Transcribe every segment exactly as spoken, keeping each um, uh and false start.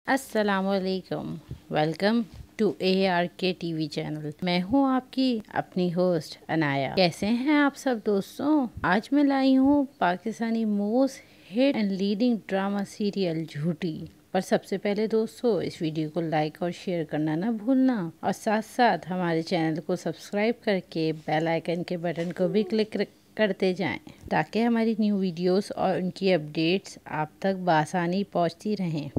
अस्सलामुअलैकुम, welcome to A R K TV channel. मैं हूँ आपकी अपनी होस्ट अनाया। कैसे हैं आप सब दोस्तों? आज मैं लाई हूँ Pakistani most hit and leading drama serial Jhoothi. पर सबसे पहले दोस्तों इस वीडियो को लाइक और शेयर करना ना भूलना, और साथ साथ हमारे चैनल को सब्सक्राइब करके बेल आइकन के बटन को भी क्लिक करते जाएं, ताकि हमारी न्यू वीडियोस और उनकी अपडेट्स आप तक बआसानी पहुंचती रहें।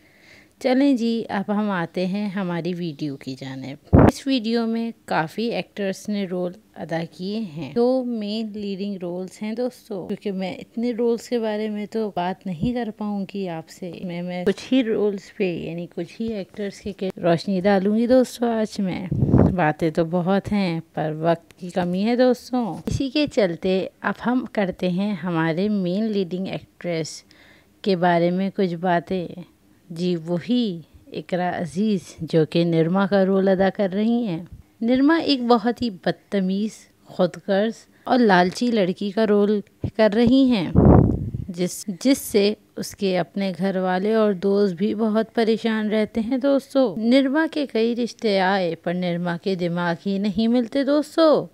चलें जी, अब हम आते हैं हमारी वीडियो की जानिब। इस वीडियो में काफ़ी एक्टर्स ने रोल अदा किए हैं। दो मेन लीडिंग रोल्स हैं दोस्तों, क्योंकि मैं इतने रोल्स के बारे में तो बात नहीं कर पाऊंगी आपसे। मैं मैं कुछ ही रोल्स पे यानी कुछ ही एक्टर्स के रोशनी डालूंगी दोस्तों। आज मैं बातें तो बहुत हैं पर वक्त की कमी है दोस्तों। इसी के चलते अब हम करते हैं हमारे मेन लीडिंग एक्ट्रेस के बारे में कुछ बातें। जी वही इकरा अजीज़, जो कि निर्मा का रोल अदा कर रही हैं। निर्मा एक बहुत ही बदतमीज़, खुदगर्ज और लालची लड़की का रोल कर रही हैं, जिस जिससे उसके अपने घर वाले और दोस्त भी बहुत परेशान रहते हैं दोस्तों। निर्मा के कई रिश्ते आए पर निर्मा के दिमाग ही नहीं मिलते दोस्तों।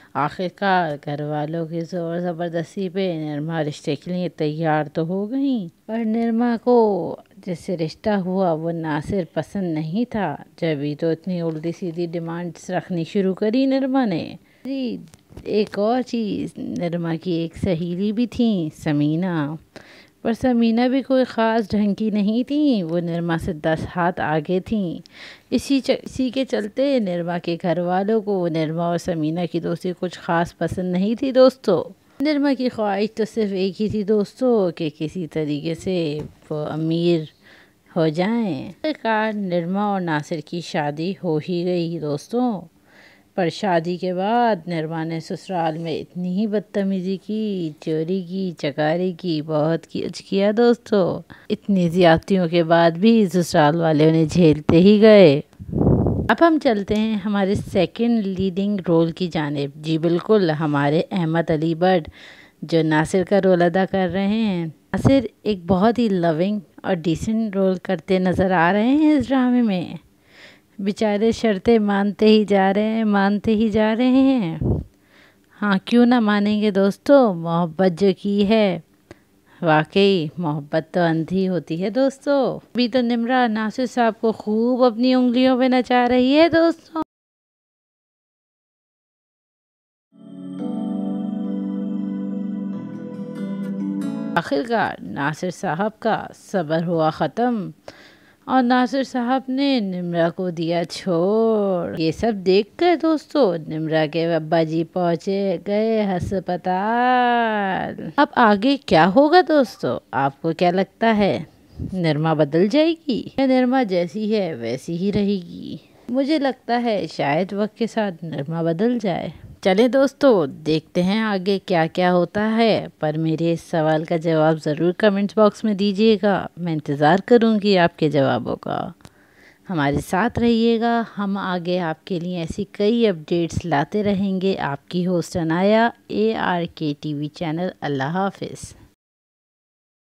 आखिरकार घर वालों की जोर ज़बरदस्ती पे निर्मा रिश्ते के लिए तैयार तो हो गई, पर निर्मा को जिससे रिश्ता हुआ वो नासिर पसंद नहीं था। जब तो इतनी उल्टी सीधी डिमांड्स रखनी शुरू करी निर्मा ने। जी एक और चीज़, निर्मा की एक सहेली भी थी समीना, पर समीना भी कोई ख़ास ढंग की नहीं थी। वो निर्मा से दस हाथ आगे थी। इसी च, इसी के चलते निर्मा के घर वालों को निर्मा और समीना की दोस्ती कुछ ख़ास पसंद नहीं थी दोस्तों। निर्मा की ख्वाहिश तो सिर्फ एक ही थी दोस्तों कि किसी तरीके से वो अमीर हो जाएं। आखिरकार निर्मा और नासिर की शादी हो ही गई दोस्तों। पर शादी के बाद निर्मा ने ससुराल में इतनी ही बदतमीज़ी की, चोरी की, चकारी की, बहुत कुछ किया दोस्तों। इतनी ज़्यादतियों के बाद भी ससुराल वाले उन्हें झेलते ही गए। अब हम चलते हैं हमारे सेकंड लीडिंग रोल की जानिब। जी बिल्कुल, हमारे अहमद अली बट जो नासिर का रोल अदा कर रहे हैं। नासिर एक बहुत ही लविंग और डिसेंट रोल करते नज़र आ रहे हैं इस ड्रामे में। बेचारे शर्तें मानते ही जा रहे हैं मानते ही जा रहे हैं। हाँ, क्यों ना मानेंगे दोस्तों। मोहब्बत जो की है, वाकई मोहब्बत तो अंधी होती है दोस्तों। अभी तो निम्रा नासिर साहब को खूब अपनी उंगलियों पे नचा रही है दोस्तों। आखिरकार नासिर साहब का सब्र हुआ ख़त्म और नासिर साहब ने निम्रा को दिया छोड़। ये सब देखकर दोस्तों निम्रा के अब्बा जी पहुँचे गए अस्पताल। अब आगे क्या होगा दोस्तों? आपको क्या लगता है? निर्मा बदल जाएगी या निर्मा जैसी है वैसी ही रहेगी? मुझे लगता है शायद वक्त के साथ निर्मा बदल जाए। चलें दोस्तों, देखते हैं आगे क्या क्या होता है। पर मेरे इस सवाल का जवाब ज़रूर कमेंट्स बॉक्स में दीजिएगा। मैं इंतज़ार करूँगी आपके जवाबों का। हमारे साथ रहिएगा, हम आगे आपके लिए ऐसी कई अपडेट्स लाते रहेंगे। आपकी host Anaya, A R K TV channel. Allah हाफिज़।